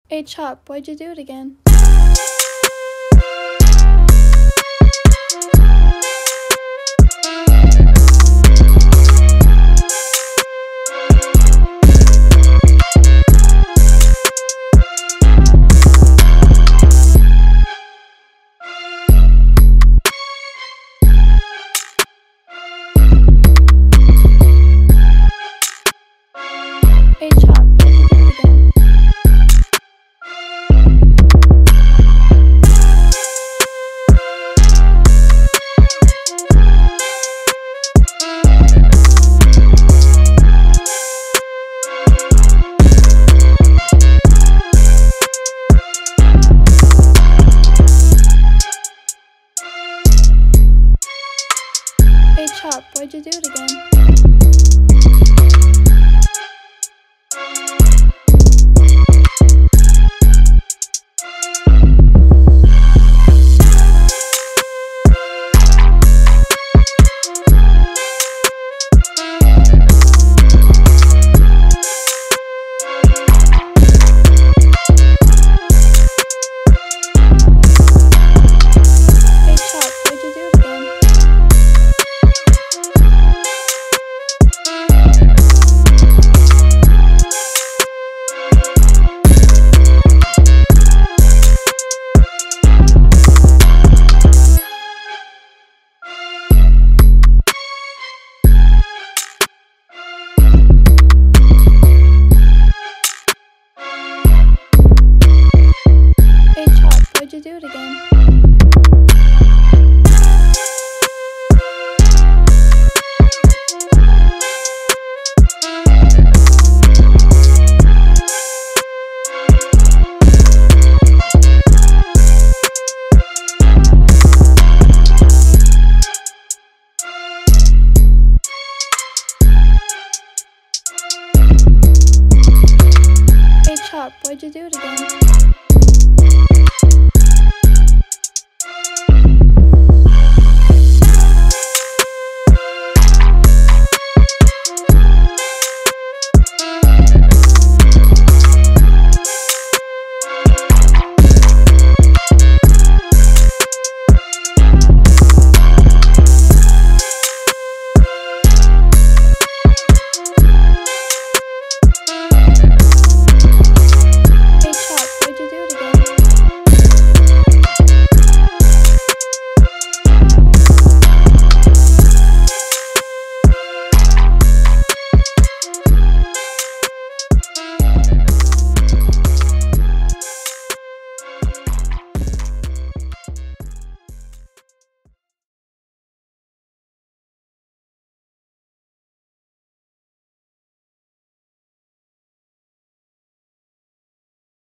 Hey Chop, why'd you do it again? Hey Chop, why'd you do it again? Hey Chop, why'd you do it again? Hey Chop, why'd you do it again? Hey Chop, why'd you do it again? Hey Chop, why'd you do it again?